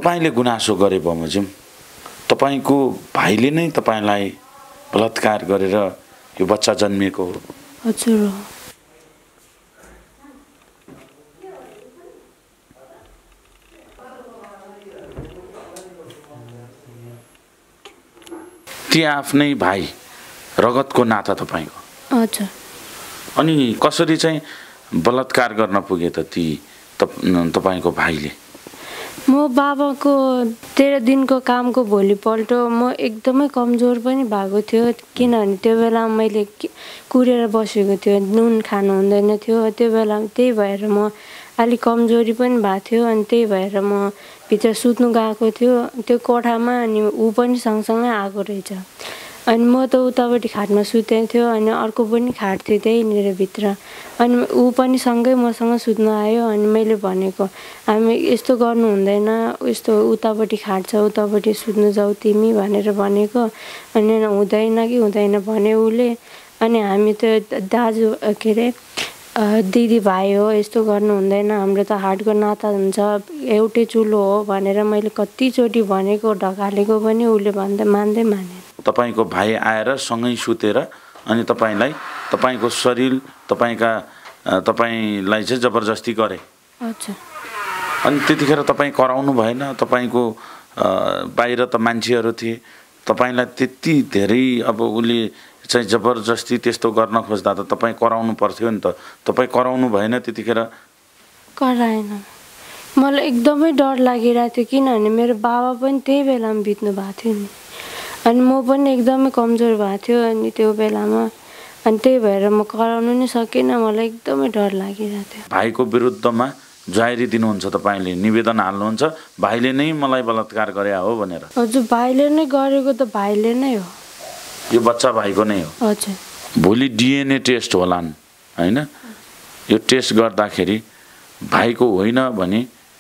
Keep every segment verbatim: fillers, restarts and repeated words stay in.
तपाईले गुनासो गरे बमोजिम तपाईको भाइले नै तपाईलाई बलात्कार गरेर यो बच्चा जन्मिएको हो? हजुर। ती आफ्नै भाइ रगतको नाता तपाईको? हजुर। अनि कसरी चाहिँ बलात्कार गर्न पुगे त ती तपाईको भाइले? म बाबाको तेह्र दिनको कामको भोलिपल्ट म एकदमै कमजोर पनि भएको थियो, किनभने त्यो बेला मैले कुरेर बसेको थियो, नुन खानु हुँदैन थियो। त्यो बेला त्यही भएर म अलिक कमजोरी पनि भएको थियो। अनि त्यही भएर म भित्र सुत्नु गएको थियो त्यो कोठामा। अनि ऊ पनि सँगसँगै आएको रहेछ। अनि म त उतापट्टि खाटमा सुतेको थियो, अनि अर्को पनि खाट थियो त्यहीँनिर भित्र। अनि ऊ पनि सँगै मसँग सुत्नु आयो। अनि मैले भनेको हामी यस्तो गर्नु हुँदैन, यस्तो उतापट्टि खाट छ उतापट्टि सुत्नु जाऊ तिमी भनेर भनेको। अनि हुँदैन कि हुँदैन भने उसले। अनि हामी त दाजु के अरे दिदी भाइ हो, यस्तो गर्नु हुँदैन, हाम्रो त हाटको नाता हुन्छ, एउटै चुलो हो भनेर मैले कतिचोटि भनेको ढकालेको पनि उसले भन्दा मान्दै माने। तपाईको भाइ आएर सँगै सुतेर अनि तपाईलाई तपाईको शरीर तपाईका तपाईलाई चाहिँ जबरजस्ती गरे? हजुर। अनि त्यतिखेर तपाई कराउनु भएन? तपाईको बाहिर त मान्छेहरू थिए, तपाईलाई त्यति धेरै अब उले चाहिँ जबरजस्ती त्यस्तो गर्न खोज्दा त तपाई कराउनु पर्थ्यो नि त। तपाई कराउनु भएन त्यतिखेर? कराएन। मलाई एकदमै डर लागिरहेको थियो, किनभने मेरो बाबा पनि त्यही बेलामा बित्नु भएको थियो नि। अनि म पनि एकदमै कमजोर भएको थियो अनि त्यो बेलामा। अनि त्यही भएर म कराउनु नै सकिनँ, मलाई एकदमै डर लागिरहेको थियो। भाइको विरुद्धमा जाहेरी दिनुहुन्छ तपाईले, निवेदन हाल्नुहुन्छ भाइले नै मलाई बलात्कार गरे हो भनेर? हजुर, भाइले नै गरेको त भाइले नै हो। यो बच्चा भाइको नै हो? हजुर। भोलि डिएनए टेस्ट होलान् हैन? यो टेस्ट गर्दाखेरि भाइको होइन भने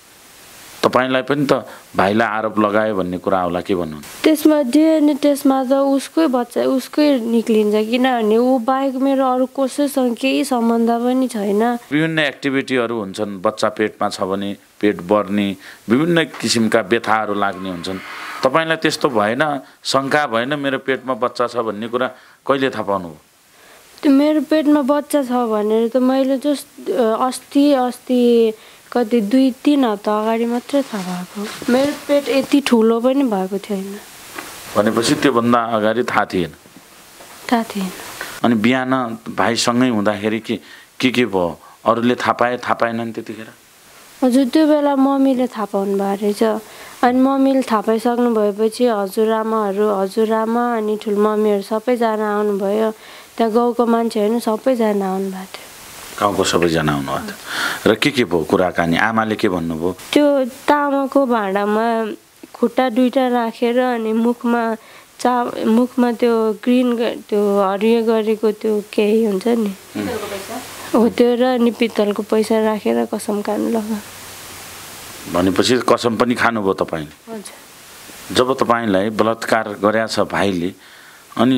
तपाईलाई पनि त भाइलाई आरोप लगायो भन्ने कुरा होला के भन्नु? त्यसमा डिएनए टेस्टमा त उसकै बच्चा उसकै निक्लिन्छ, किनभने ऊ बाहेक मेरो अरू कसैसँग केही सम्बन्ध पनि छैन। विभिन्न एक्टिभिटीहरू हुन्छन्, बच्चा पेटमा छ भने पेट बढ्ने विभिन्न किसिमका व्यथाहरू लाग्ने हुन्छन्। तपाईलाई त्यस्तो भएन? शङ्का भएन मेरो पेटमा बच्चा छ भन्ने कुरा कहिले थाहा पाउनुभयो? त्यो मेरो पेटमा बच्चा छ भनेर त मैले जस्ट अस्ति अस्ति कति दुई तिन हप्ता अगाडि मात्रै थाहा भएको। मेरो पेट यति ठुलो पनि भएको थिएन। भनेपछि त्योभन्दा अगाडि थाहा थिएन? थाहा थिएन। अनि बिहान भाइसँगै हुँदाखेरि के के के भयो? अरूले थाहा पाए थाहा पाएनन् त्यतिखेर? हजुर, त्यो बेला मम्मीले थाहा पाउनु भएको रहेछ। अनि मम्मीले थाहा पाइसक्नु भएपछि हजुरआमाहरू हजुरआमा अनि ठुलमम्मीहरू सबैजना आउनुभयो। त्यहाँ गाउँको मान्छेहरू सबैजना आउनुभएको थियो। गाउँको सबैजना आउनुभएको थियो। र के के भयो कुराकानी? आमाले के भन्नुभयो? त्यो तामाको भाँडामा खुट्टा दुईटा राखेर अनि मुखमा चा मुखमा त्यो ग्रिन त्यो हरियो गरेको त्यो केही हुन्छ नि हो त्यो र अनि पित्तलको पैसा राखेर कसम खानु लगा। भनेपछि कसम पनि खानुभयो तपाईले? हजुर। जब तपाईलाई बलात्कार गरेछ भाइले अनि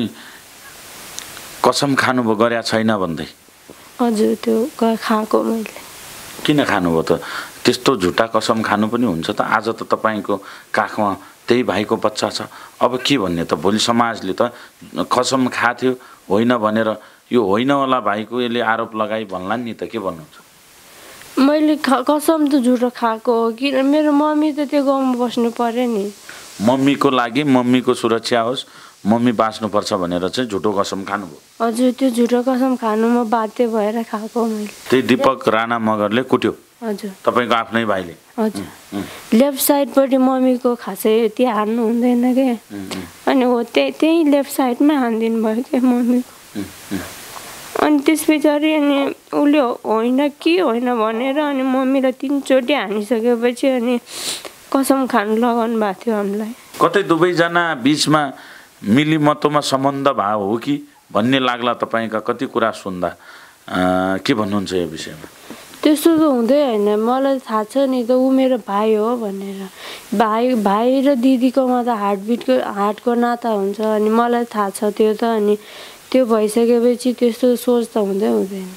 कसम खानुभयो गरेछ छैन भन्दै? हजुर, त्यो खाएको मैले। किन खानुभयो त? त्यस्तो झुटा कसम खानु पनि हुन्छ त? आज त तपाईको काखमा त्यही भाइको बच्चा छ, अब के भन्ने त? भोलि समाजले त कसम खाथ्यो होइन भनेर यो होइन होला भाइको यसले आरोप लगाई भन्लान् नि त, के भन्नुहुन्छ? मैले कसम त झुटो खाएको हो कि मेरो मम्मी त त्यो गाउँमा बस्नु पर्यो नि। मम्मीको लागि मम्मीको सुरक्षा होस्, मम्मी बाँच्नुपर्छ भनेर चाहिँ झुटो कसम खानुभयो? हजुर, त्यो झुटो कसम खानु म बाध्य भएर खाएको मैले। त्यही दिपक राणा मगरले कुट्यो? हजुर। तपाईको आफ्नै भाइले? हजुर। लेफ्ट साइडपट्टि मम्मीको खासै त्यो हान्नु हुँदैन के, अनि हो त्यही त्यही लेफ्ट साइडमा हानिदिनु भयो क्या मम्मीको। अनि त्यस पछाडि अनि उसले होइन कि होइन भनेर अनि मम्मीलाई तिनचोटि हानिसकेपछि अनि कसम खानु लगाउनु भएको थियो हामीलाई। कतै दुवैजना बिचमा मिलिमतोमा सम्बन्ध भयो हो कि भन्ने लाग्ला तपाईका कति कुरा सुन्दा, के भन्नुहुन्छ यो विषयमा? त्यस्तो त हुँदै होइन, मलाई थाहा छ नि त ऊ मेरो भाइ हो भनेर। भाइ भाइ र दिदीकोमा त हार्टबिटको हार्टको नाता हुन्छ अनि मलाई थाहा छ त्यो त। अनि त्यो भइसकेपछि त्यस्तो सोच त हुँदै हुँदैन।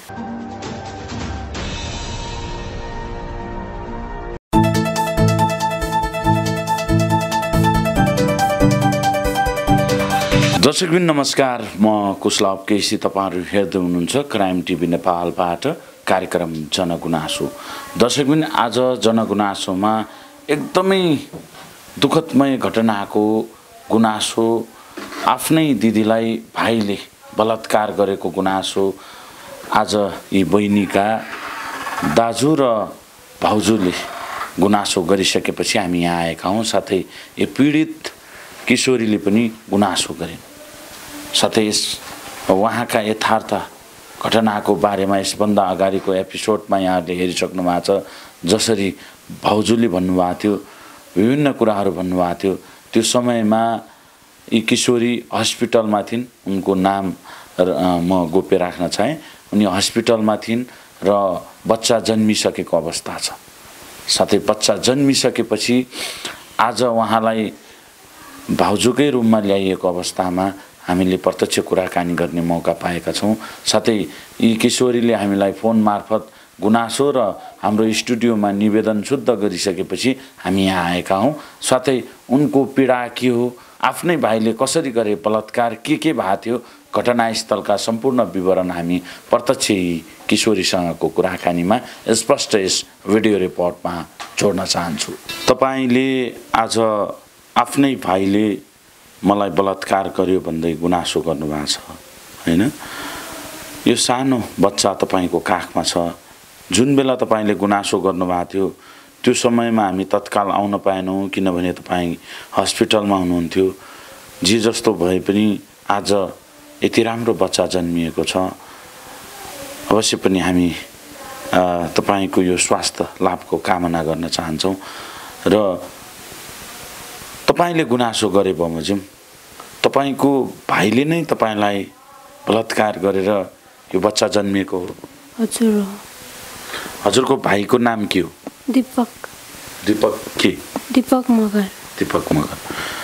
दर्शकबिन नमस्कार, म कुशलभ केसी। तपाईँहरू हेर्दै हुनुहुन्छ क्राइम टिभी नेपालबाट कार्यक्रम जनगुनासो। दर्शकबिन आज जनगुनासोमा एकदमै दुःखदमय घटनाको गुनासो, आफ्नै दिदीलाई भाइले बलात्कार गरेको गुनासो आज यी बहिनीका दाजु र भाउजूले गुनासो गरिसकेपछि हामी यहाँ आएका हौँ। साथै यो पीडित किशोरीले पनि गुनासो गरिन्। साथै यस उहाँका यथार्थ घटनाको बारेमा यसभन्दा अगाडिको एपिसोडमा यहाँहरूले हेरिसक्नु भएको छ। जसरी भाउजूले भन्नुभएको थियो, विभिन्न कुराहरू भन्नुभएको थियो। त्यो समयमा यी किशोरी हस्पिटलमा थिइन्। उनको नाम म गोप्य राख्न चाहेँ। उनी हस्पिटलमा थिइन् र बच्चा जन्मिसकेको अवस्था छ। साथै बच्चा जन्मिसकेपछि आज उहाँलाई भाउजूकै रुममा ल्याइएको अवस्थामा हामीले प्रत्यक्ष कुराकानी गर्ने मौका पाएका छौँ। साथै यी किशोरीले हामीलाई फोन मार्फत गुनासो र हाम्रो स्टुडियोमा निवेदन शुद्ध गरिसकेपछि हामी यहाँ आएका हौँ। साथै उनको पीडा के हो, आफ्नै भाइले कसरी गरे बलात्कार, के के भएको थियो, घटनास्थलका सम्पूर्ण विवरण हामी प्रत्यक्ष किशोरीसँगको कुराकानीमा स्पष्ट यस भिडियो रिपोर्टमा जोड्न चाहन्छु। तपाईँले आज आफ्नै भाइले मलाई बलात्कार गर्यो भन्दै गुनासो गर्नुभएको छ, हैन? यो सानो बच्चा तपाईँको काखमा छ। जुन बेला तपाईँले गुनासो गर्नुभएको थियो त्यो समयमा हामी तत्काल आउन पाएनौँ, किनभने तपाईँ हस्पिटलमा हुनुहुन्थ्यो। जे जस्तो भए पनि आज यति राम्रो बच्चा जन्मिएको छ। अवश्य पनि हामी तपाईँको यो स्वास्थ्य लाभको कामना गर्न चाहन्छौँ। र तपाईले गुनासो गरे बमोजिम तपाईको भाइले नै तपाईलाई बलात्कार गरेर यो बच्चा जन्मिएको हो? हजुर हो। हजुरको भाइको नाम के हो? दीपक। दीपक के? दीपक मगर। दीपक मगर।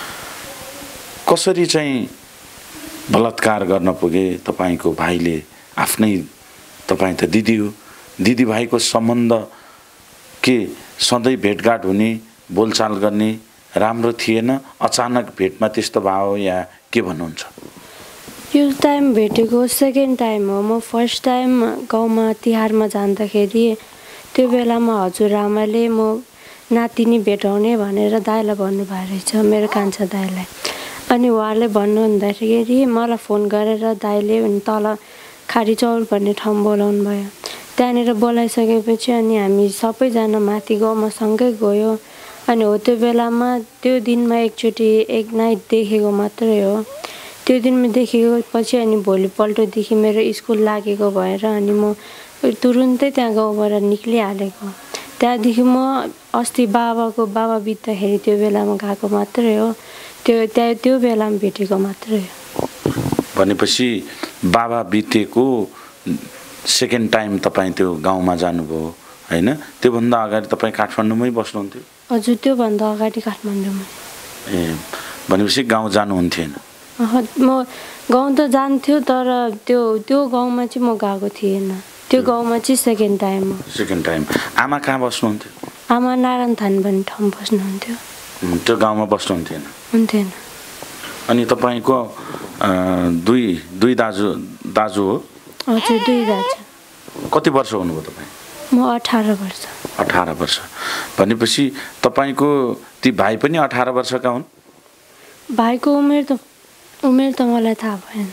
कसरी चाहिँ बलात्कार गर्न पुगे तपाईको भाइले? आफ्नै तपाई त दिदी हो, दिदी भाइको सम्बन्ध के सधैँ भेटघाट हुने, बोलचाल गर्ने राम्रो थिएन? अचानक भेटमा त्यस्तो भयो या के भन्नुहुन्छ? यो टाइम भेटेको सेकेन्ड टाइम हो। म फर्स्ट टाइम गाउँमा तिहारमा जाँदाखेरि त्यो बेलामा हजुरआमाले म नातिनी भेटाउने भनेर दाइलाई भन्नुभएको रहेछ, मेरो कान्छा दाइलाई। अनि उहाँले भन्नु हुँदाखेरि मलाई फोन गरेर दाइले तल खाडी चौर भन्ने ठाउँ बोलाउनु भयो। त्यहाँनिर बोलाइसकेपछि अनि हामी सबैजना माथि गाउँमा सँगै गयो। अनि हो त्यो बेलामा त्यो दिनमा एकचोटि एक नाइट देखेको मात्रै हो। त्यो दिनमा देखेको पछि अनि भोलिपल्टदेखि मेरो स्कुल लागेको भएर अनि म तुरुन्तै त्यहाँ गाउँबाट निक्लिहालेको। त्यहाँदेखि म अस्ति बाबाको बाबा बित्दाखेरि त्यो बेलामा गएको मात्रै हो। त्यो त्यहाँ त्यो बेलामा भेटेको मात्रै हो। भनेपछि बाबा बितेको सेकेन्ड टाइम तपाईँ त्यो गाउँमा जानुभयो, होइन? त्योभन्दा अगाडि तपाईँ काठमाडौँमै बस्नुहुन्थ्यो? हजुर, त्योभन्दा अगाडि काठमाडौँमा। ए, भनेपछि गाउँ जानुहुन्थेन? म गाउँ त जान्थ्यो, तर त्यो त्यो गाउँमा चाहिँ म गएको थिएन। त्यो गाउँमा चाहिँ सेकेन्ड टाइम हो। Second time. आमा कहाँ बस्नुहुन्थ्यो? आमा नारायण थान भन्ने ठाउँ बस्नुहुन्थ्यो। त्यो गाउँमा बस्नुहुन्थेन? हुन्थेन। अनि तपाईँको दुई दुई दाजु दाजु हो? हजुर, दुई दाजु। कति वर्ष हुनुभयो तपाईँ? म अठार वर्ष। अठार वर्ष भनेपछि तपाईँको ती भाइ पनि अठार वर्षका हुन्? भाइको उमेर त उमेर त मलाई थाहा भएन।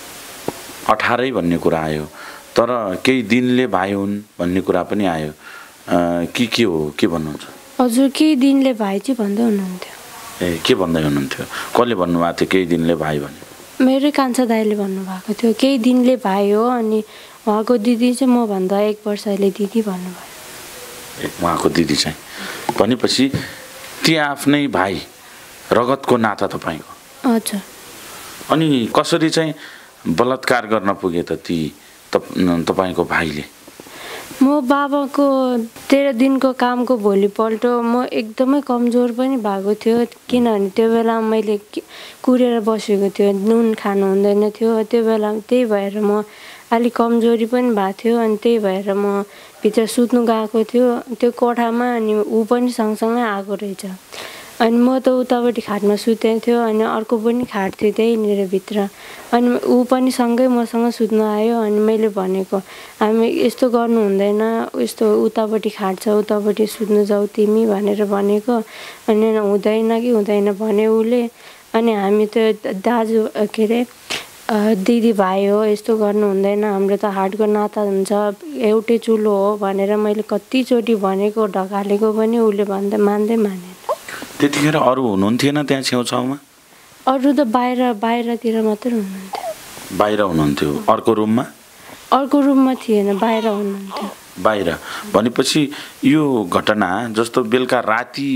अठारै भन्ने कुरा आयो, तर केही दिनले भाइ हुन् भन्ने कुरा पनि आयो। के के हो, के भन्नुहुन्छ? हजुर, केही दिनले भाइ चाहिँ भन्दै हुनुहुन्थ्यो। ए, के भन्दै हुनुहुन्थ्यो? कसले भन्नुभएको थियो केही दिनले भाइ भन्ने? मेरै कान्छा दाइले भन्नुभएको थियो केही दिनले भाइ हो। अनि उहाँको दिदी चाहिँ म भन्दा एक वर्षले दिदी भन्नुभयो। उहाँको दिदी चाहिँ भनेपछि ती आफ्नै भाइ, रगतको नाता तपाईँको? हजुर। अनि कसरी चाहिँ बलात्कार गर्न पुगे त ती तपाईँको भाइले? म बाबाको तेह्र दिनको कामको भोलिपल्ट म एकदमै कमजोर पनि भएको थियो, किनभने त्यो बेला मैले कुरेर बसेको थियो, नुन खानु हुँदैन थियो। त्यो बेला त्यही भएर म अलिक कमजोरी पनि भएको थियो। अनि त्यही भएर म भित्र सुत्नु गएको थियो त्यो कोठामा। अनि ऊ पनि सँगसँगै आएको रहेछ। अनि म त उतापट्टि खाटमा सुतेको थियो अनि अर्को पनि खाट थियो त्यहीँनिर भित्र अनि ऊ पनि सँगै मसँग सुत्न आयो अनि मैले भनेको हामी यस्तो गर्नु हुँदैन यस्तो उतापट्टि खाट छ उतापट्टि सुत्नु जाऊ तिमी भनेर भनेको अनि हुँदैन कि हुँदैन भने उसले अनि हामी त दाजु के अरे दिदी भाइ हो यस्तो गर्नु हुँदैन हाम्रो त हाटको नाता हुन्छ एउटै चुलो हो भनेर मैले कतिचोटि भनेको ढकालेको पनि उसले भन्दा मान्दै मानेन। त्यतिखेर अरू हुनुहुन्थेन त्यहाँ छेउछाउमा? अरू त बाहिर बाहिरतिर मात्रै हुनुहुन्थ्यो। बाहिर हुनुहुन्थ्यो? अर्को रुममा? अर्को रुममा थिएन बाहिर हुनुहुन्थ्यो। बाहिर भनेपछि यो घटना जस्तो बेलुका राति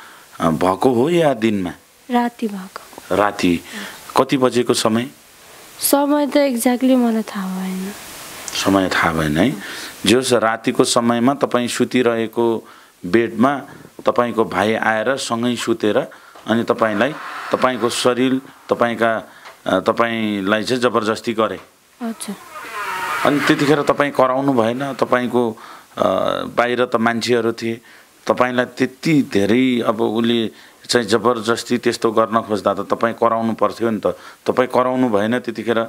भएको हो या दिनमा? राति भएको। राति कति बजेको समय? समय त एक्ज्याक्टली मलाई थाहा भएन। समय थाहा भएन है। जस रातिको समयमा तपाईँ सुतिरहेको बेडमा तपाईको भाइ आएर सँगै सुतेर अनि तपाईलाई तपाईको शरीर तपाईका तपाईलाई चाहिँ जबरजस्ती गरे। अच्छा। अनि त्यतिखेर तपाईँ कराउनु भएन? तपाईको बाहिर त मान्छेहरू थिए तपाईलाई त्यति धेरै अब उसले चाहिँ जबरजस्ती त्यस्तो गर्न खोज्दा त तपाईँ कराउनु पर्थ्यो नि त। तपाईँ कराउनु भएन त्यतिखेर?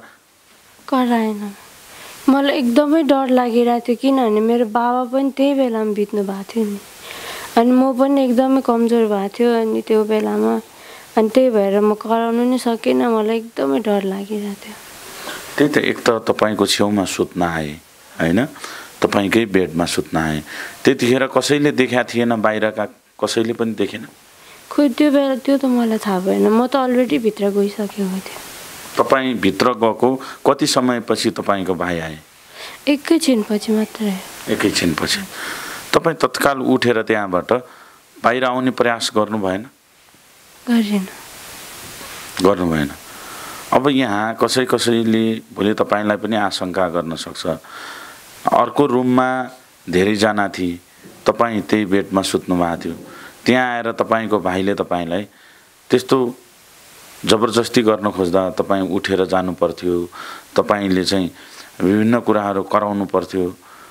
कराएन। मलाई एकदमै डर लागिरहेको थियो किनभने मेरो बाबा पनि त्यही बेलामा बित्नु भएको थियो नि अनि म पनि एकदमै कमजोर भएको थियो अनि त्यो बेलामा अनि त्यही भएर म कराउनु नै सकिनँ। मलाई एकदमै डर लागिरहेको थियो। त्यही त एक त तपाईँको छेउमा सुत्न आए होइन तपाईँकै बेडमा सुत्न आए त्यतिखेर कसैले देखाएको थिएन? बाहिरका कसैले पनि देखेन? खोइ त्यो बेला त्यो त मलाई थाहा भएन। म त अलरेडी भित्र गइसकेको थिएँ। तपाईँ भित्र गएको कति समयपछि तपाईँको भाइ आए? एकैछिनपछि मात्रै। एकैछिनपछि। तपाईँ तत्काल उठेर त्यहाँबाट बाहिर आउने प्रयास गर्नु भएन? गरेन। गर्नु भएन। अब यहाँ कसै कसैले भोलि तपाईँलाई पनि आशंका गर्न सक्छ अर्को रुममा धेरैजना थिए तपाईँ त्यही बेडमा सुत्नु भएको थियो त्यहाँ आएर तपाईँको भाइले तपाईँलाई त्यस्तो जबरजस्ती गर्न खोज्दा तपाईँ उठेर जानु पर्थ्यो तपाईँले चाहिँ विभिन्न कुराहरू कराउनु पर्थ्यो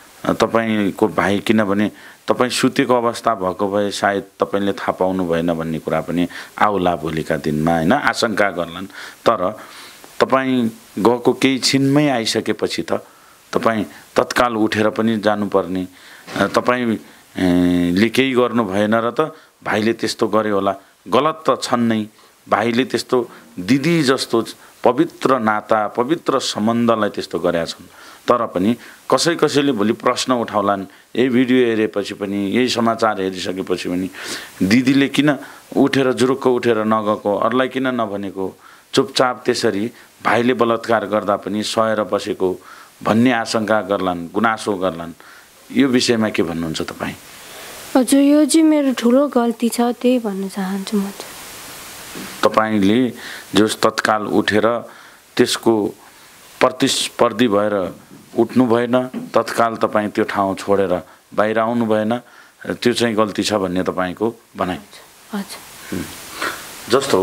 तपाईको भाइ किनभने तपाईँ सुतेको अवस्था भएको भए सायद तपाईँले थाहा पाउनु भएन भन्ने कुरा पनि आउला भोलिका दिनमा होइन आशंका गर्लान्। तर तपाईँ गएको केही छिनमै आइसकेपछि त तपाईँ तत्काल उठेर पनि जानुपर्ने तपाईँले केही गर्नु भएन र त भाइले त्यस्तो गर्यो होला गलत त छन् नै। भाइले त्यस्तो दिदी जस्तो पवित्र नाता पवित्र सम्बन्धलाई त्यस्तो गरेका छन् तर पनि कसै कसैले भोलि प्रश्न उठाउलान् यही भिडियो हेरेपछि पनि यही समाचार हेरिसकेपछि पनि दिदीले किन उठेर जुरुक्क उठेर नगएको अरूलाई किन नभनेको चुपचाप त्यसरी भाइले बलात्कार गर्दा पनि सहेर बसेको भन्ने आशंका गर्लान् गुनासो गर्लान्। यो विषयमा के भन्नुहुन्छ तपाईँ? हजुर यो चाहिँ मेरो ठुलो गल्ती छ त्यही भन्न चाहन्छु म। तपाईले जस तत्काल उठेर त्यसको प्रतिस्पर्धी भएर उठ्नु भएन तत्काल तपाईँ त्यो ठाउँ छोडेर बाहिर आउनु भएन त्यो चाहिँ गल्ती छ भन्ने तपाईँको भनाइ। हजुर। जस्तो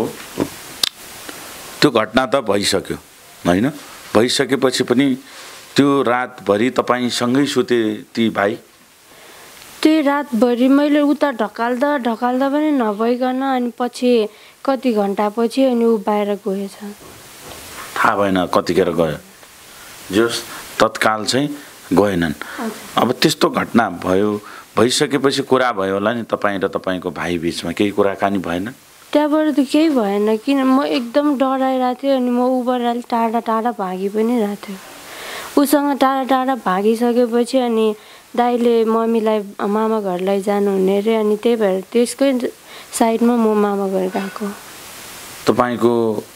त्यो घटना त भइसक्यो होइन भइसकेपछि पनि त्यो रातभरि तपाईँसँगै सुते ती भाइ? त्यही रातभरि मैले उता ढकाल्दा ढकाल्दा पनि नभइकन अनि पछि कति घन्टा पछि अनि ऊ बाहिर गएछ। थाहा भएन कतिखेर गयो जस तत्काल चाहिँ गएनन्। अब त्यस्तो घटना भयो भइसकेपछि कुरा भयो होला नि तपाईँ र तपाईँको भाइ बिचमा केही कुराकानी भएन? त्यहाँबाट त केही भएन किन म एकदम डराइरहेको थिएँ अनि म उबाट अलिक टाढा टाढा भागी पनि रहेको थिएँ। उसँग टाढा टाढा भागिसकेपछि अनि दाइले मम्मीलाई मामा घर लैजानु हुने अरे अनि त्यही भएर त्यसकै साइडमा म मामा घर गएको। तपाईँको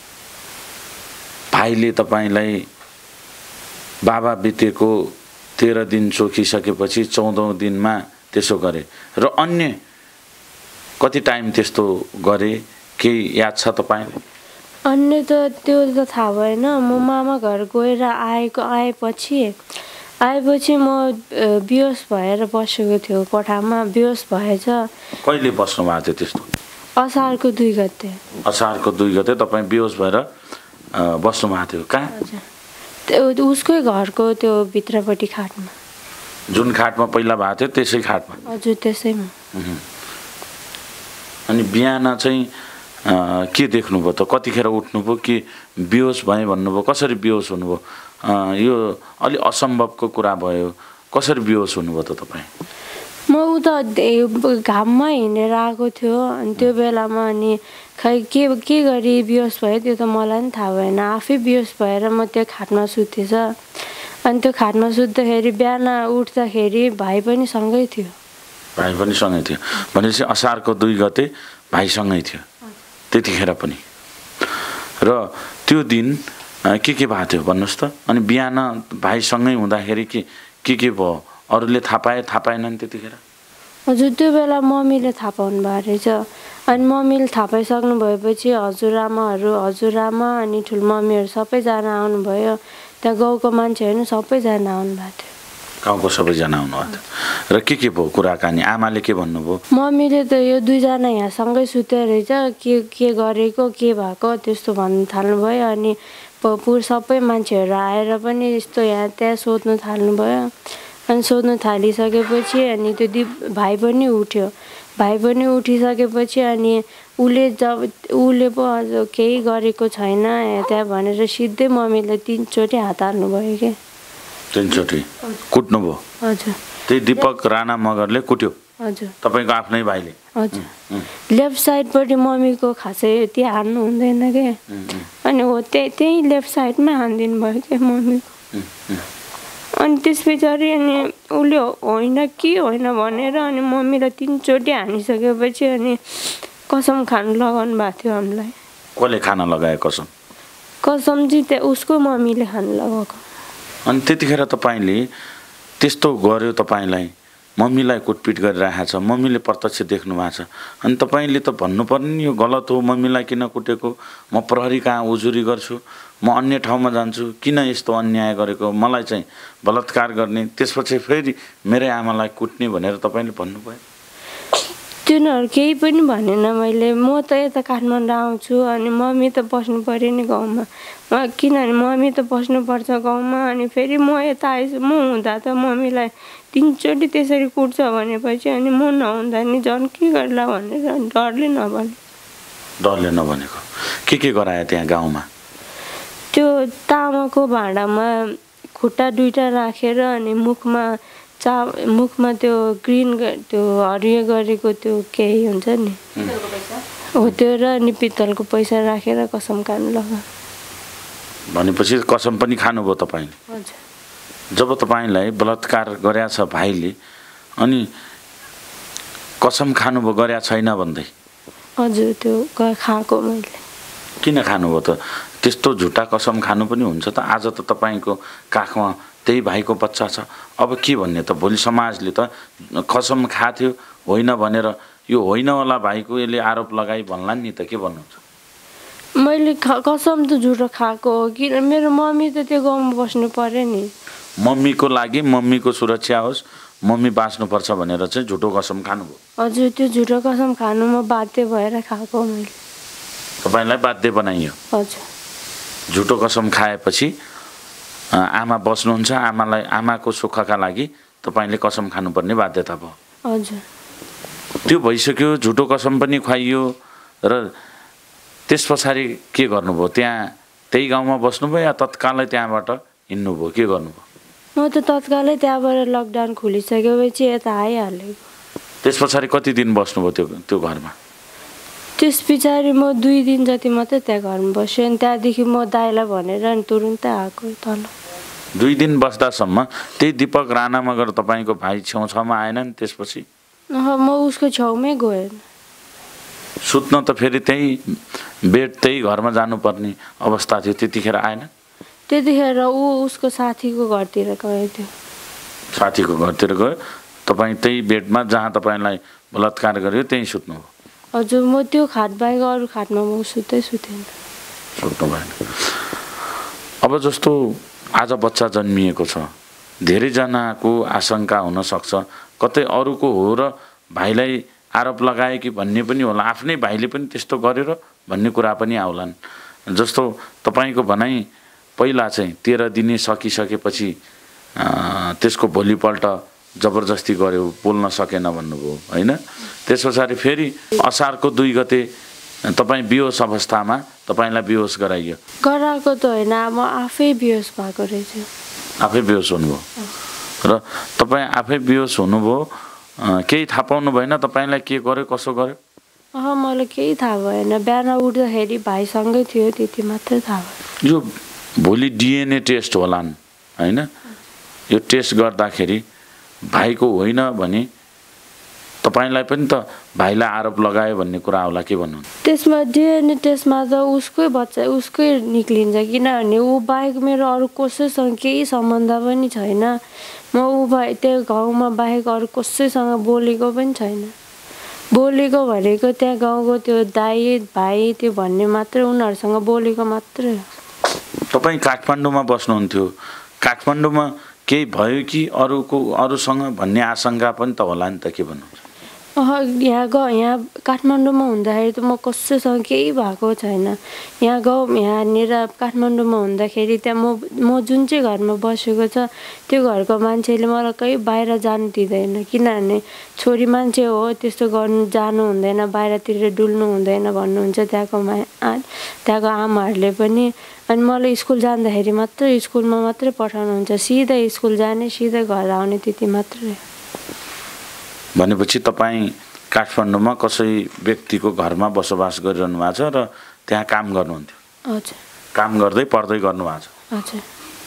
भाइले तपाईँलाई बाबा बितेको तेह्र दिन चोखिसकेपछि चौधौँ दिनमा त्यसो गरे र अन्य कति टाइम त्यस्तो गरे केही याद छ तपाईँलाई? अन्य त त्यो त थाहा भएन। म मामा घर गएर आएको आएपछि आएपछि म बेहोस भएर बसेको थियो कोठामा बेहोस भएछ। कहिले बस्नु भएको थियो त्यस्तो? असारको दुई गते। असारको दुई गते तपाईँ बेहोस भएर बस्नु भएको थियो कहाँ? त्यो उसकै घरको त्यो भित्रपट्टि खाटमा। जुन खाटमा पहिला भएको थियो त्यसै खाटमा? हजुर त्यसैमा। अनि बिहान चाहिँ के देख्नुभयो त? कतिखेर उठ्नुभयो कि बेहोस भएँ भन्नुभयो? कसरी बेहोस हुनुभयो? यो अलि असम्भवको कुरा भयो, कसरी बेहोस हुनुभयो त तपाईँ? म उता घाममा हिँडेर आएको थियो अनि त्यो बेलामा अनि खै के के गरी बेहोस भयो त्यो त मलाई पनि थाहा भएन। आफै बेहोस भएर म त्यो खाटमा सुतेछ। अनि त्यो खाटमा सुत्दाखेरि बिहान उठ्दाखेरि भाइ पनि सँगै थियो। भाइ पनि सँगै थियो भनेपछि असारको दुई गते भाइ सँगै थियो त्यतिखेर पनि। र त्यो दिन के के भएको थियो भन्नुहोस् त? अनि बिहान भाइसँगै हुँदाखेरि के के के भयो? अरूले थाहा पाए थाहा पाएनन् त्यतिखेर? हजुर त्यो बेला मम्मीले थाहा पाउनु भएको रहेछ। अनि मम्मीले थाहा पाइसक्नु भएपछि हजुरआमाहरू हजुरआमा अनि ठुलमम्मीहरू सबैजना आउनुभयो। त्यहाँ गाउँको मान्छेहरू सबैजना आउनुभएको थियो। गाउँको सबैजना आउनुभएको थियो। र के के भयो कुराकानी? आमाले के भन्नुभयो? मम्मीले त यो दुईजना यहाँ सँगै सुत्यो रहेछ, के के गरेको के भएको त्यस्तो भन्नु थाल्नुभयो। अनि पुर सबै मान्छेहरू आएर पनि यस्तो यहाँ त्यहाँ सोध्नु थाल्नुभयो। अनि सोध्नु थालिसकेपछि अनि त्यो दि भाइ पनि उठ्यो। भाइ पनि उठिसकेपछि अनि उसले जब उसले पो अझ केही गरेको छैन त्यहाँ भनेर सिधै मम्मीले तिनचोटि हात हाल्नुभयो क्या। तिनचोटि कुट्नुभयो? हजुर। त्यही दिपक राणा मगरले कुट्यो? हजुर। तपाईँको आफ्नै भाइले? हजुर। लेफ्ट साइडपट्टि मम्मीको खासै त्यो हान्नु हुँदैन क्या। अनि हो त्यही त्यही लेफ्ट साइडमै हानिदिनु भयो क्या मम्मीको। अनि त्यस पछाडि अनि उसले होइन कि होइन भनेर अनि मम्मीलाई तिनचोटि हानिसकेपछि अनि कसम खानु लगाउनु भएको थियो हामीलाई। कसले खान लगायो कसम? कसम चाहिँ त्यहाँ उसको मम्मीले खानु लगाएको। अनि त्यतिखेर तपाईँले त्यस्तो गर्यो, तपाईँलाई मम्मीलाई कुटपिट गरिरहेको छ, मम्मीले प्रत्यक्ष देख्नु भएको छ। अनि तपाईँले त भन्नुपर्ने नि यो गलत हो, मम्मीलाई किन कुटेको? म प्रहरी कहाँ उजुरी गर्छु, म अन्य ठाउँमा जान्छु, किन यस्तो अन्याय गरेको? मलाई चाहिँ बलात्कार गर्ने, त्यसपछि फेरि मेरै आमालाई कुट्ने भनेर तपाईँले भन्नुभयो? तिनीहरू केही पनि भनेन। मैले म त यता काठमाडौँ आउँछु अनि मम्मी त बस्नु पऱ्यो नि गाउँमा। म किनभने मम्मी त बस्नुपर्छ गाउँमा। अनि फेरि म यता आएछु, म हुँदा त मम्मीलाई तिनचोटि त्यसरी कुट्छ भनेपछि अनि म नहुँदा नि झन् के गर्ला भनेर डरले नभने। डरले नभनेको के के गरायो त्यहाँ गाउँमा? त्यो तामाको भाँडामा खुट्टा दुईटा राखेर अनि मुखमा चा मुखमा त्यो ग्रिन त्यो हरियो गरेको त्यो केही हुन्छ नि हो त्यो र अनि पित्तलको पैसा राखेर कसम खानु लगा। भनेपछि कसम पनि खानुभयो तपाईँले? हजुर। जब तपाईँलाई बलात्कार गरेछ भाइले अनि कसम खानुभयो गरेछ छैन भन्दै? हजुर त्यो खाएको मैले। किन खानुभयो त? त्यस्तो झुटा कसम खानु पनि हुन्छ त? आज त तपाईँको काखमा त्यही भाइको बच्चा छ, अब के भन्ने त? भोलि समाजले त कसम खाथ्यो होइन भनेर यो होइनवाला भाइको यसले आरोप लगाई भन्लान् नि त, के भन्नुहुन्छ? मैले कसम त झुटो खाएको हो कि मेरो मम्मी त त्यो गाउँमा बस्नु पर्यो नि। मम्मीको लागि, मम्मीको सुरक्षा होस्, मम्मी बाँच्नुपर्छ भनेर चाहिँ झुटो कसम खानुभयो? हजुर त्यो झुटो कसम खानु म बाध्य भएर खाएको मैले। तपाईँलाई बाध्य बनाइयो? हजुर। झुटो कसम खाएपछि आमा बस्नुहुन्छ, आमालाई आमाको सुखका लागि तपाईँले कसम खानुपर्ने बाध्यता भयो? हजुर। त्यो भइसक्यो, झुटो कसम पनि खुवाइयो र त्यस पछाडि के गर्नुभयो? त्यहाँ त्यही गाउँमा बस्नुभयो या तत्कालै त्यहाँबाट हिँड्नुभयो? के गर्नुभयो? म त तत्कालै त्यहाँबाट लकडाउन खोलिसकेपछि यता आइहालेको। त्यस पछाडि कति दिन बस्नुभयो त्यो त्यो घरमा? त्यस पछाडि म दुई दिन जति मात्रै त्यहाँ घरमा बसेँ। अनि त्यहाँदेखि म दाइलाई भनेर अनि तुरुन्तै आएको तल। दुई दिन बस्दासम्म त्यही दिपक राणा मगर तपाईँको भाइ छेउछाउमा आएनन्? त्यसपछि म उसको छेउमै गएन। सुत्न त फेरि त्यही बेड त्यही घरमा जानुपर्ने अवस्था थियो, त्यतिखेर आएन? त्यतिखेर ऊ उसको साथीको घरतिर गएको थियो। साथीको घरतिर गयो, तपाईँ त्यही बेडमा जहाँ तपाईँलाई बलात्कार गर्यो त्यहीँ सुत्नुभयो? हजुर। म त्यो खाट बाहेक अरू खाटमा म सुत्दै सुतेन। सुत्नु भएन। अब जस्तो आज बच्चा जन्मिएको छ, धेरैजनाको आशंका हुनसक्छ कतै अरूको हो र भाइलाई आरोप लगायो कि भन्ने पनि होला, आफ्नै भाइले पनि त्यस्तो गरेर भन्ने कुरा पनि आउलान्। जस्तो तपाईँको भनाइ पहिला चाहिँ तेह्र दिने सकिसकेपछि त्यसको भोलिपल्ट जबरजस्ती गर्यो, बोल्न सकेन भन्नुभयो हैन। त्यस पछाडि फेरि असारको दुई गते तपाईँ बेहोस अवस्थामा तपाईँलाई बेहोस गराइयो। गराएको त होइन, म आफै बेहोस भएको रहेछ। आफै बेहोस हुनुभयो र तपाईँ आफै बेहोस हुनुभयो, केही थाहा पाउनु भएन तपाईँलाई के गर्यो कसो गर्यो? अह मलाई केही थाहा भएन। बिहान उठ्दाखेरि भाइसँगै थियो, त्यति मात्रै थाहा भयो। यो भोलि डिएनए टेस्ट होलान् हैन, यो टेस्ट गर्दाखेरि भाइको होइन भने तपाईलाई पनि त भाइलाई आरोप लगायो भन्ने कुरा होला, के भन्नु? त्यसमा डिएनए टेस्टमा त उसकै बच्चा उसकै निक्लिन्छ, किनभने ऊ बाहेक मेरो अरू कसैसँग केही सम्बन्ध पनि छैन। म ऊ भाइ त्यो गाउँमा बाहेक अरू कसैसँग बोलेको पनि छैन। बोलेको भनेको त्यहाँ गाउँको त्यो दाइ भाइ त्यो भन्ने मात्रै, उनीहरूसँग बोलेको मात्रै हो। तपाईँ काठमाडौँमा बस्नुहुन्थ्यो, काठमाडौँमा केही भयो कि अरूको अरूसँग भन्ने आशंका पनि त होला नि त, के भन्नुहुन्छ? अह यहाँ ग यहाँ काठमाडौँमा हुँदाखेरि त म कसैसँग केही भएको छैन। यहाँ गाउँ यहाँनिर काठमाडौँमा हुँदाखेरि त्यहाँ म म जुन चाहिँ घरमा बसेको छ त्यो घरको मान्छेले मलाई कहीँ बाहिर जानु दिँदैन, किनभने छोरी मान्छे हो, त्यस्तो गर्नु जानु हुँदैन, बाहिरतिर डुल्नु हुँदैन भन्नुहुन्छ त्यहाँको मा त्यहाँको आमाहरूले पनि। अनि मलाई स्कुल जाँदाखेरि मात्रै स्कुलमा मात्रै पठाउनुहुन्छ, सिधै स्कुल जाने सिधै घर आउने, त्यति मात्रै। भनेपछि तपाईँ काठमाडौँमा कसै व्यक्तिको घरमा बसोबास गरिरहनु भएको छ र त्यहाँ काम गर्नुहुन्थ्यो? हजुर। काम गर्दै पढ्दै गर्नुभएको छ? हजुर।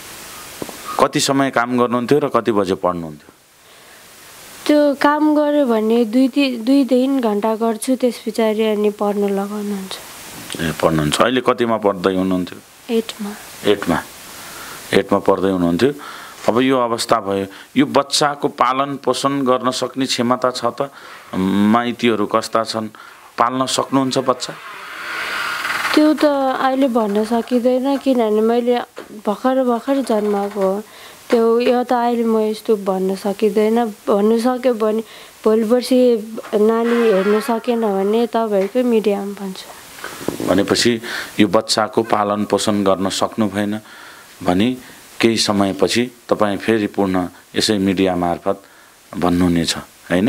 कति समय काम गर्नुहुन्थ्यो र कति बजे पढ्नुहुन्थ्यो? त्यो काम गऱ्यो भने दुई दुई तिन घन्टा गर्छु, त्यस पछाडि अनि पढ्न लगाउनुहुन्छ। ए पढ्नुहुन्छ। अहिले कतिमा पढ्दै हुनुहुन्थ्यो? एटमा। एटमा एटमा पढ्दै हुनुहुन्थ्यो। अब यो अवस्था भयो, यो बच्चाको पालन पोषण गर्न सक्ने क्षमता छ त? माइतीहरू कस्ता छन्, पाल्न सक्नुहुन्छ बच्चा? त्यो त अहिले भन्न सकिँदैन, किनभने मैले भर्खर भर्खर जन्माएको हो। त्यो यो त अहिले म यस्तो भन्न सकिँदैन। भन्नु सक्यो भने भोलि पर्सि नानी हेर्नु सकेन भने तपाईँहरूकै मिडियामा भन्छु। भनेपछि यो बच्चाको पालन पोषण गर्न सक्नु भएन भने केही समयपछि तपाईँ फेरि पूर्ण यसै मिडिया मार्फत भन्नुहुनेछ हैन,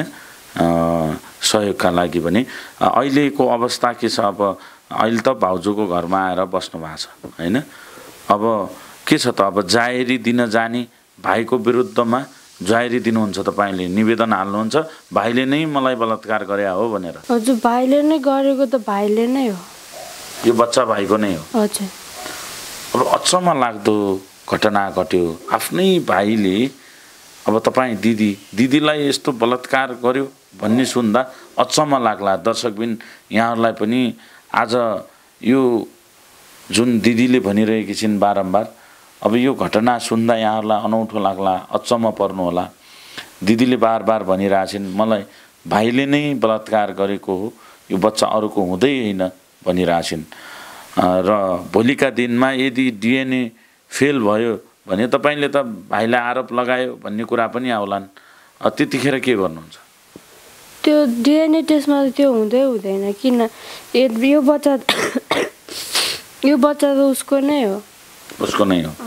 सहयोगका लागि भने। अहिलेको अवस्था के छ? अब अहिले त भाउजूको घरमा आएर बस्नु भएको छ हैन, अब के छ त? अब जाहेरी दिन जाने भाइको विरुद्धमा जाहेरी दिनुहुन्छ, तपाईँले निवेदन हाल्नुहुन्छ भाइले नै मलाई बलात्कार गरे हो भनेर? हजुर, भाइले नै गरेको त भाइले नै हो, यो बच्चा भाइको नै हो। हजुर। अब अचम्म लाग्दो घटना घट्यो, आफ्नै भाइले अब तपाईँ दिदी दिदीलाई यस्तो बलात्कार गर्यो भन्ने सुन्दा अचम्म लाग्ला। दर्शकबिन यहाँहरूलाई पनि आज यो जुन दिदीले भनिरहेकी छिन् बारम्बार, अब यो घटना सुन्दा यहाँहरूलाई अनौठो लाग्ला, अचम्म पर्नु होला। दिदीले बार बार भनिरहेछिन् मलाई भाइले नै बलात्कार गरेको हो, यो बच्चा अरूको हुँदै होइन भनिरहेछिन्। र भोलिका दिनमा यदि डिएनए फेल भयो भने तपाईँले त भाइलाई आरोप लगायो भन्ने कुरा पनि आउलान्, त्यतिखेर के गर्नुहुन्छ? त्यो डिएनए टेस्टमा त्यो हुँदै हुँदैन, किन यो बच्चा यो बच्चा त उसको नै हो, उसको नै हो।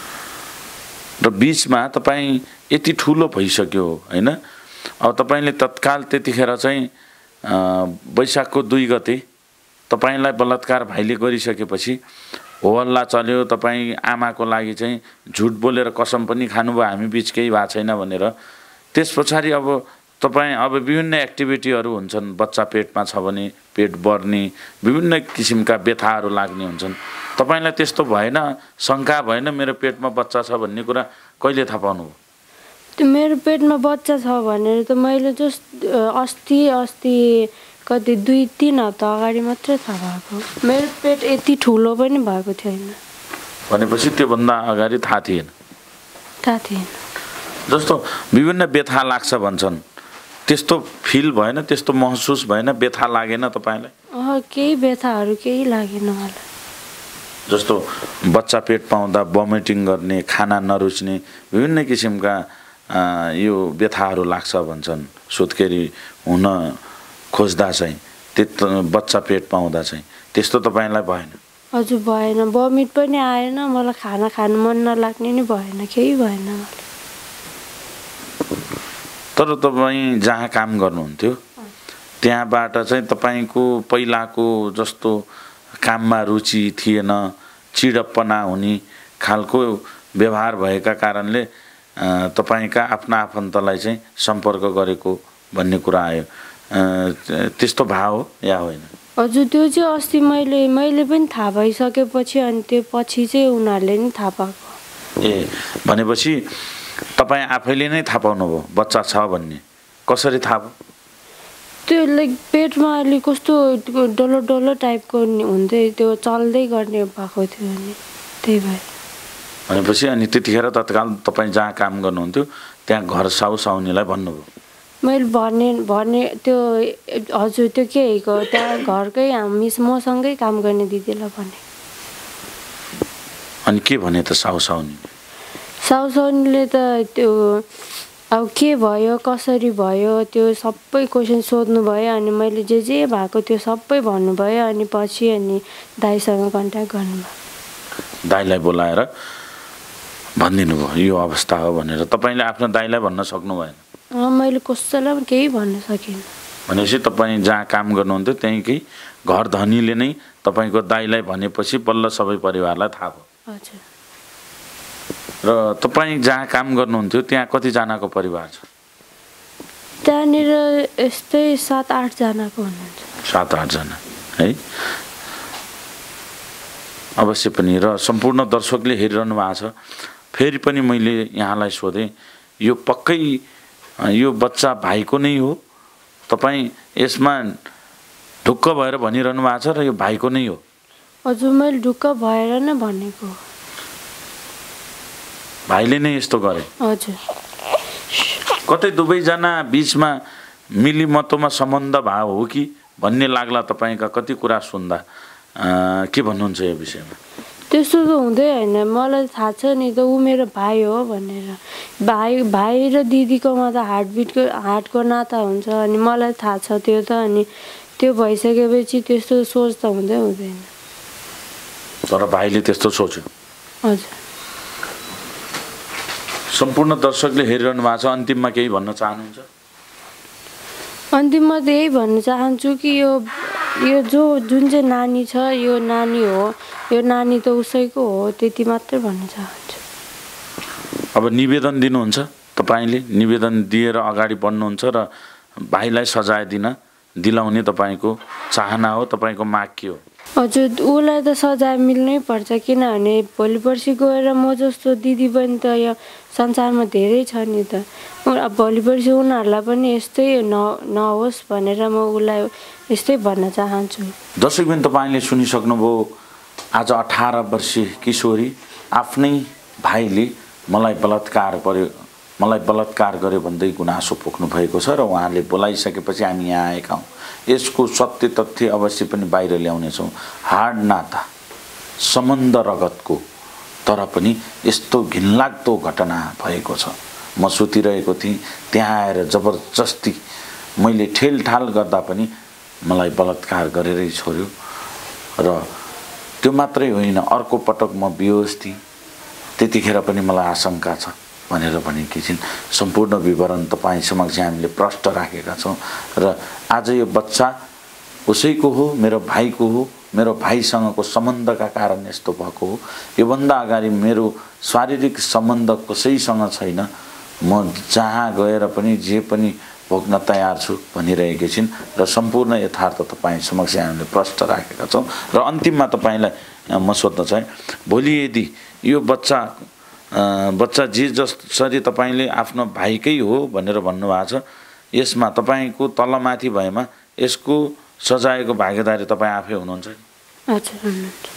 र बिचमा तपाईँ यति ठुलो भइसक्यो हैन, अब तपाईँले तत्काल त्यतिखेर चाहिँ वैशाखको दुई गते तपाईँलाई बलात्कार भाइले गरिसकेपछि हो हल्ला चल्यो, तपाईँ आमाको लागि चाहिँ झुट बोलेर कसम पनि खानुभयो हामी बिच केही भएको छैन भनेर। त्यस पछाडि अब तपाईँ अब विभिन्न एक्टिभिटीहरू हुन्छन्, बच्चा पेटमा छ भने पेट बढ्ने विभिन्न किसिमका व्यथाहरू लाग्ने हुन्छन्। तपाईँलाई त्यस्तो भएन, शङ्का भएन मेरो पेटमा बच्चा छ भन्ने कुरा कहिले थाहा पाउनुभयो? त्यो मेरो पेटमा बच्चा छ भनेर त मैले जस्ट अस्ति अस्ति कति दुई तिन हप्ता अगाडि मात्रै थाहा भएको। मेरो पेट यति ठुलो पनि भएको थिएन। भनेपछि त्योभन्दा अगाडि थाहा थिएन? थाहा थिएन। जस्तो विभिन्न व्यथा लाग्छ भन्छन्, त्यस्तो फिल भएन, त्यस्तो महसुस भएन, व्यथा लागेन तपाईँलाई? अह केही व्यथाहरू केही लागेन मलाई। जस्तो बच्चा पेट पाउँदा भमिटिङ गर्ने, खाना नरुच्ने विभिन्न किसिमका यो व्यथाहरू लाग्छ भन्छन्, सुत्केरी हुन खोज्दा चाहिँ, त्यस्तो बच्चा पेट पाउँदा चाहिँ त्यस्तो तपाईँलाई भएन? हजुर भएन, भमिट पनि आएन, मलाई खाना खानु मन नलाग्ने नि भएन, केही भएन मलाई। तर तपाईँ जहाँ काम गर्नुहुन्थ्यो त्यहाँबाट चाहिँ तपाईँको पहिलाको जस्तो काममा रुचि थिएन, चिडप्पना हुने खालको व्यवहार भएका कारणले तपाईँका आफ्ना आफन्तलाई चाहिँ सम्पर्क गरेको भन्ने कुरा आयो। त्यस्तो भाव हो या होइन? हजुर, त्यो चाहिँ अस्ति मैले मैले पनि थाहा भइसकेपछि अनि त्यो पछि चाहिँ उनीहरूले नि थाहा पाएको। ए भनेपछि तपाईँ आफैले नै थाहा पाउनुभयो बच्चा छ भन्ने? कसरी थाहा भयो? त्यो लाइक पेटमा अलिक कस्तो डल्लो डल्लो टाइपको हुन्थ्यो, त्यो चल्दै गर्ने भएको थियो अनि त्यही भएर। भनेपछि अनि त्यतिखेर तत्काल तपाईँ जहाँ काम गर्नुहुन्थ्यो त्यहाँ घर साउ साउनीलाई भन्नुभयो? मैले भने भने त्यो हजुर त्यो के हो त्यहाँ घरकै हामी मसँगै काम गर्ने दिदीलाई भने। अनि के भने त साउ साउनी? साउ साउनीले त त्यो अब के भयो कसरी भयो त्यो सबै क्वेसन सोध्नु भयो अनि मैले जे जे भएको त्यो सबै भन्नुभयो अनि पछि अनि दाइसँग कन्ट्याक्ट गर्नुभयो। दाइलाई बोलाएर भनिदिनु भयो यो अवस्था हो भनेर? तपाईँले आफ्नो दाइलाई भन्न सक्नु भएन? मैले कसैलाई पनि केही भन्न सकिनँ। भनेपछि तपाईँ जहाँ काम गर्नुहुन्थ्यो त्यहीँकै घर धनीले नै तपाईँको दाइलाई भनेपछि बल्ल सबै परिवारलाई थाहा भयो? हजुर। र तपाईँ जहाँ काम गर्नुहुन्थ्यो त्यहाँ कतिजनाको परिवार छ? त्यहाँनिर यस्तै सात आठजनाको हुनुहुन्छ। सात आठजना है? अवश्य पनि। र सम्पूर्ण दर्शकले हेरिरहनु भएको छ, फेरि पनि मैले यहाँलाई सोधेँ, यो पक्कै यो बच्चा भाइको नै हो? तपाईँ यसमा ढुक्क भएर भनिरहनु भएको छ र यो भाइको नै हो? हजुर, मैले ढुक्क भएर नै भनेको। भाइले नै यस्तो गरे? हजुर। कतै दुवैजना बिचमा मिलिमतोमा सम्बन्ध भाव हो कि भन्ने लाग्ला तपाईँका कति कुरा सुन्दा। के भन्नुहुन्छ यो विषयमा? त्यस्तो त हुँदै होइन, मलाई थाहा छ नि त ऊ मेरो भाइ हो भनेर। भाइ भाइ र दिदीकोमा त हार्टबिटको हार्टको नाता हुन्छ अनि मलाई थाहा छ त्यो त। अनि त्यो भइसकेपछि त्यस्तो सोच त हुँदै हुँदैन। तर भाइले त्यस्तो सोच्यो? हजुर। सम्पूर्ण दर्शकले हेरिरहनु भएको छ, अन्तिममा केही भन्न चाहनुहुन्छ? अन्तिममा त यही भन्न चाहन्छु कि यो यो जो जुन चाहिँ नानी छ यो नानी हो, यो नानी त उसैको हो, त्यति मात्रै भन्न चाहन्छु। अब निवेदन दिनुहुन्छ तपाईँले? निवेदन दिएर अगाडि बढ्नुहुन्छ र भाइलाई सजाय दिन दिलाउने तपाईँको चाहना हो, तपाईँको माग के हो? हजुर, उसलाई त सजाय मिल्नै पर्छ, किनभने भोलि पर्सि गएर म जस्तो दिदी बहिनी त यो संसारमा धेरै छ नि त। भोलि पर्सि उनीहरूलाई पनि यस्तै न नहोस् भनेर म उसलाई यस्तै भन्न चाहन्छु। दर्शकबिन तपाईँले सुनिसक्नुभयो, आज अठार वर्षीय किशोरी आफ्नै भाइले मलाई बलात्कार गर्यो मलाई बलात्कार गर्यो भन्दै गुनासो पोख्नु भएको छ र उहाँले बोलाइसकेपछि हामी यहाँ आएका हौँ। यसको सत्य तथ्य अवश्य पनि बाहिर ल्याउनेछौँ। हाड नाता सम्बन्ध रगतको, तर पनि यस्तो घिनलाग्दो घटना भएको छ। म सुतिरहेको थिएँ, त्यहाँ आएर जबरजस्ती मैले ठेलठाल गर्दा पनि मलाई बलात्कार गरेरै छोड्यो। र त्यो मात्रै होइन, अर्को पटक म बेहोस थिएँ, त्यतिखेर पनि मलाई आशंका छ भनेर भनेकी छिन्। सम्पूर्ण विवरण तपाईँ समक्ष हामीले प्रष्ट राखेका छौँ। र आज यो बच्चा उसैको हो, मेरो भाइको हो, मेरो भाइसँगको सम्बन्धका कारण यस्तो भएको हो। योभन्दा अगाडि मेरो शारीरिक सम्बन्ध कसैसँग छैन, म जहाँ गएर पनि जे पनि भोग्न तयार छु भनिरहेकी छिन्। र सम्पूर्ण यथार्थ तपाईँ समक्ष हामीले प्रष्ट राखेका छौँ। र अन्तिममा तपाईँलाई म सोध्न चाहेँ, भोलि यदि यो बच्चा बच्चा जे जसरी तपाईँले आफ्नो भाइकै हो भनेर भन्नुभएको छ, यसमा तपाईँको तलमाथि भएमा यसको सजायको भागीदारी तपाईँ आफै हुनुहुन्छ? हजुर, हुनुहुन्छ।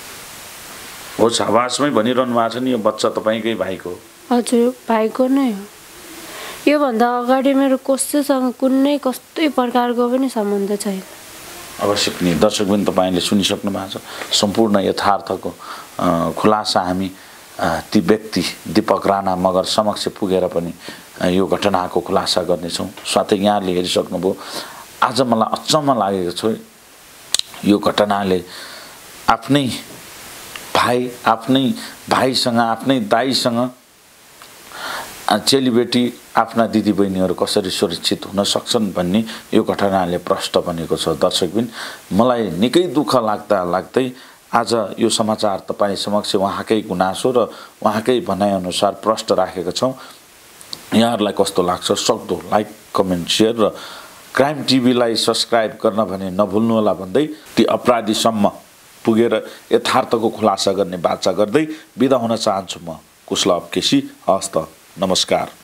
होस्, आवाजमै भनिरहनु भएको छ नि यो बच्चा तपाईँकै भाइको हो? हजुर, भाइको नै हो। योभन्दा अगाडि मेरो कसैसँग कुनै कस्तै प्रकारको पनि सम्बन्ध छैन। अवश्य पनि दर्शकबिन तपाईँले सुनिसक्नु भएको छ। सम्पूर्ण यथार्थको खुलासा हामी ती व्यक्ति दीपक राणा मगर समक्ष पुगेर पनि यो घटनाको खुलासा गर्नेछौँ। साथै यहाँले हेरिसक्नुभयो, आज मलाई अचम्म लागेको छ, यो घटनाले आफ्नै भाइ आफ्नै भाइसँग आफ्नै दाइसँग चेलीबेटी आफ्ना दिदीबहिनीहरू कसरी सुरक्षित हुन सक्छन् भन्ने यो घटनाले प्रष्ट बनेको छ। दर्शकबिन, मलाई निकै दुःख लाग्दा लाग्दै आज यो समाचार तपाईँ समक्ष उहाँकै गुनासो र उहाँकै भनाइअनुसार प्रष्ट राखेका छौँ। यहाँहरूलाई कस्तो लाग्छ सक्दो लाइक, कमेन्ट, सेयर र क्राइम टिभीलाई सब्सक्राइब गर्न भने नभुल्नुहोला भन्दै ती अपराधीसम्म पुगेर यथार्थको खुलासा गर्ने बाचा गर्दै बिदा हुन चाहन्छु। म कुशलभ केसी। हस्त, नमस्कार।